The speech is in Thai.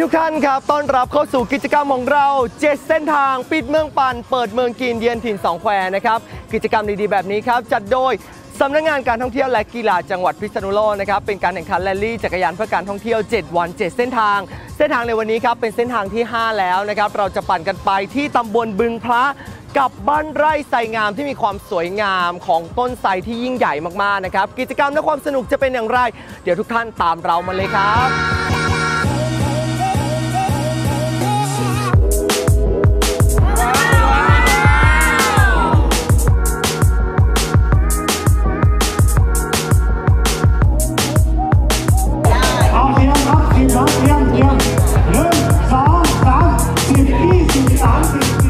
ทุกท่านครับต้อนรับเข้าสู่กิจกรรมของเรา7เส้นทางปิดเมืองปั่นเปิดเมืองกินเยือนถิ่นสองแควนะครับกิจกรรมดีๆแบบนี้ครับจัดโดยสำนักงานการท่องเที่ยวและกีฬาจังหวัดพิษณุโลกนะครับเป็นการแข่งขันแรลลี่จักรยานเพื่อการท่องเที่ยว7วัน7เส้นทางในวันนี้ครับเป็นเส้นทางที่5แล้วนะครับเราจะปั่นกันไปที่ตำบลบึงพระกับบ้านไร่ไทรงามที่มีความสวยงามของต้นไทรที่ยิ่งใหญ่มากๆนะครับกิจกรรมและความสนุกจะเป็นอย่างไรเดี๋ยวทุกท่านตามเรามาเลยครับ 1, 2, 3, 10, 20, 30